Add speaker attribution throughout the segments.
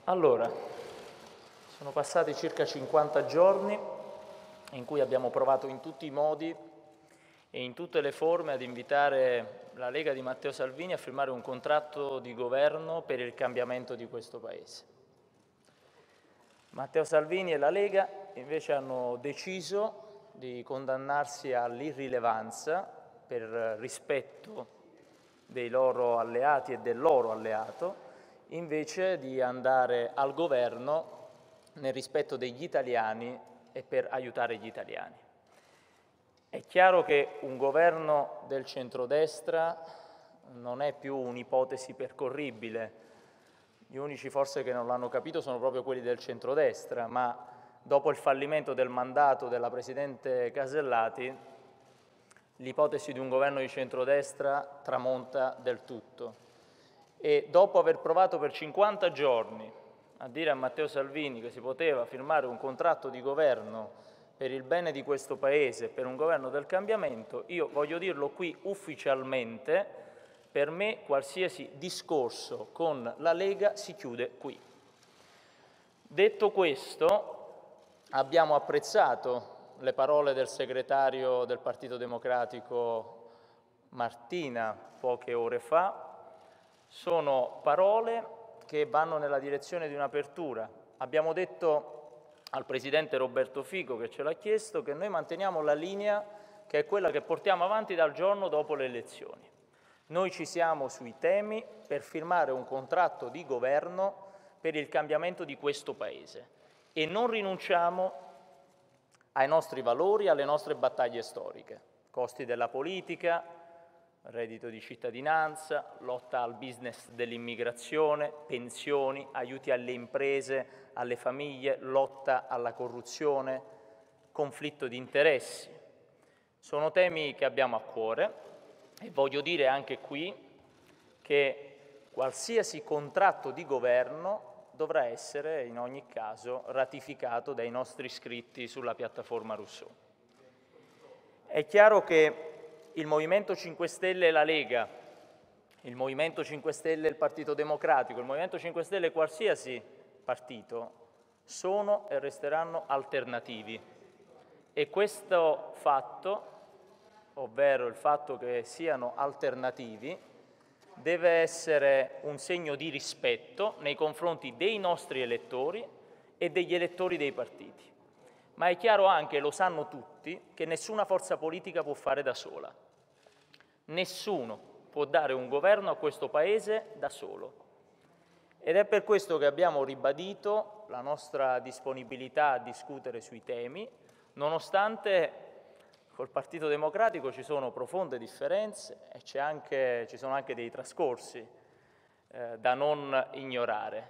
Speaker 1: Allora, sono passati circa 50 giorni in cui abbiamo provato in tutti i modi e in tutte le forme ad invitare la Lega di Matteo Salvini a firmare un contratto di governo per il cambiamento di questo Paese. Matteo Salvini e la Lega invece hanno deciso di condannarsi all'irrilevanza per rispetto dei loro alleati e del loro alleato, invece di andare al governo nel rispetto degli italiani e per aiutare gli italiani. È chiaro che un governo del centrodestra non è più un'ipotesi percorribile. Gli unici forse che non l'hanno capito sono proprio quelli del centrodestra, ma dopo il fallimento del mandato della Presidente Casellati, l'ipotesi di un governo di centrodestra tramonta del tutto. E dopo aver provato per 50 giorni a dire a Matteo Salvini che si poteva firmare un contratto di governo per il bene di questo Paese, per un governo del cambiamento, io voglio dirlo qui ufficialmente: per me qualsiasi discorso con la Lega si chiude qui. Detto questo, abbiamo apprezzato le parole del segretario del Partito Democratico Martina poche ore fa. Sono parole che vanno nella direzione di un'apertura. Abbiamo detto al Presidente Roberto Fico, che ce l'ha chiesto, che noi manteniamo la linea che è quella che portiamo avanti dal giorno dopo le elezioni. Noi ci siamo sui temi per firmare un contratto di governo per il cambiamento di questo Paese e non rinunciamo ai nostri valori, alle nostre battaglie storiche: costi della politica, reddito di cittadinanza, lotta al business dell'immigrazione, pensioni, aiuti alle imprese, alle famiglie, lotta alla corruzione, conflitto di interessi. Sono temi che abbiamo a cuore e voglio dire anche qui che qualsiasi contratto di governo dovrà essere in ogni caso ratificato dai nostri iscritti sulla piattaforma Rousseau. È chiaro che il Movimento 5 Stelle e la Lega, il Movimento 5 Stelle e il Partito Democratico, il Movimento 5 Stelle e qualsiasi partito sono e resteranno alternativi, e questo fatto, ovvero il fatto che siano alternativi, deve essere un segno di rispetto nei confronti dei nostri elettori e degli elettori dei partiti. Ma è chiaro anche, lo sanno tutti, che nessuna forza politica può fare da sola. Nessuno può dare un governo a questo Paese da solo. Ed è per questo che abbiamo ribadito la nostra disponibilità a discutere sui temi, nonostante col Partito Democratico ci sono profonde differenze e ci sono anche dei trascorsi da non ignorare.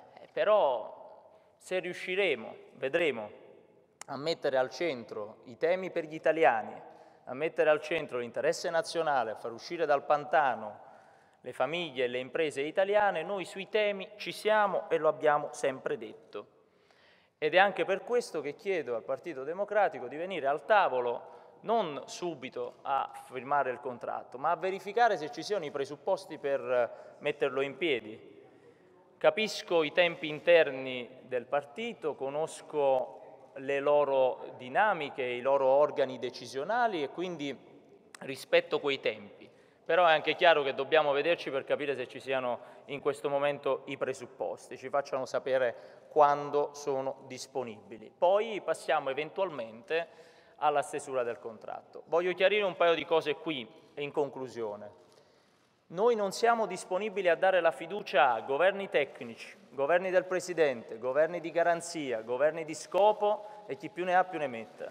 Speaker 1: Però se riusciremo, vedremo, a mettere al centro i temi per gli italiani, a mettere al centro l'interesse nazionale, a far uscire dal pantano le famiglie e le imprese italiane, noi sui temi ci siamo e lo abbiamo sempre detto. Ed è anche per questo che chiedo al Partito Democratico di venire al tavolo non subito a firmare il contratto, ma a verificare se ci siano i presupposti per metterlo in piedi. Capisco i tempi interni del partito, conosco le loro dinamiche, i loro organi decisionali e quindi rispetto quei tempi. Però è anche chiaro che dobbiamo vederci per capire se ci siano in questo momento i presupposti, ci facciano sapere quando sono disponibili. Poi passiamo eventualmente alla stesura del contratto. Voglio chiarire un paio di cose qui in conclusione. Noi non siamo disponibili a dare la fiducia a governi tecnici, governi del Presidente, governi di garanzia, governi di scopo e chi più ne ha più ne metta.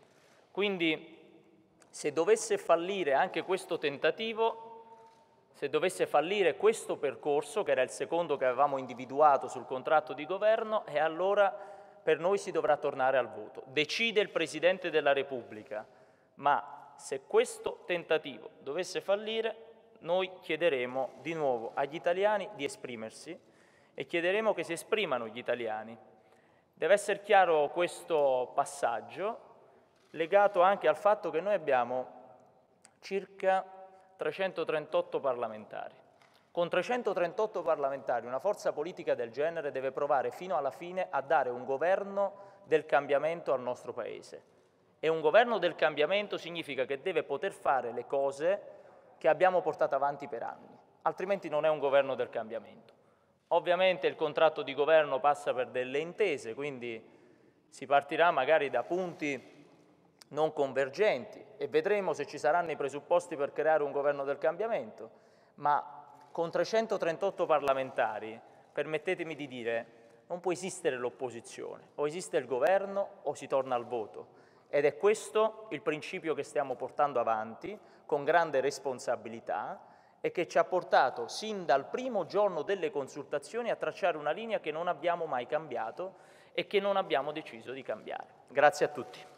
Speaker 1: Quindi se dovesse fallire anche questo tentativo, se dovesse fallire questo percorso, che era il secondo che avevamo individuato sul contratto di governo, e allora per noi si dovrà tornare al voto. Decide il Presidente della Repubblica, ma se questo tentativo dovesse fallire, noi chiederemo di nuovo agli italiani di esprimersi e chiederemo che si esprimano gli italiani. Deve essere chiaro questo passaggio, legato anche al fatto che noi abbiamo circa 338 parlamentari. Con 338 parlamentari, una forza politica del genere deve provare fino alla fine a dare un governo del cambiamento al nostro Paese. E un governo del cambiamento significa che deve poter fare le cose che abbiamo portato avanti per anni, altrimenti non è un governo del cambiamento. Ovviamente il contratto di governo passa per delle intese, quindi si partirà magari da punti non convergenti e vedremo se ci saranno i presupposti per creare un governo del cambiamento, ma con 338 parlamentari, permettetemi di dire, non può esistere l'opposizione, o esiste il governo o si torna al voto. Ed è questo il principio che stiamo portando avanti con grande responsabilità e che ci ha portato sin dal primo giorno delle consultazioni a tracciare una linea che non abbiamo mai cambiato e che non abbiamo deciso di cambiare. Grazie a tutti.